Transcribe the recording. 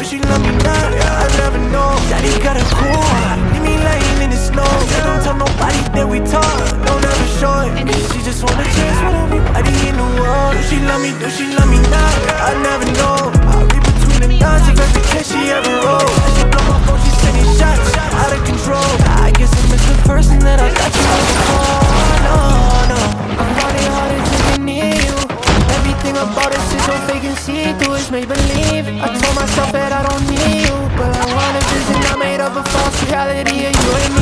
she love me now? Yeah, I never know. Daddy got a cool heart, leave me laying in the snow. Don't tell nobody that we talk, don't ever show it. Cause she just wanna chase with everybody in the world. Do she love me now? Yeah, I never know. I read between the lines of every text she ever wrote. As she blow my phone, she sending shots out of control. I guess I miss the person that I thought you were before. No, I find it harder to get near you. Everything about us is so fake and see-through, it's make-believe. I told myself that I don't need you, but I want a vision I made up a false reality of you and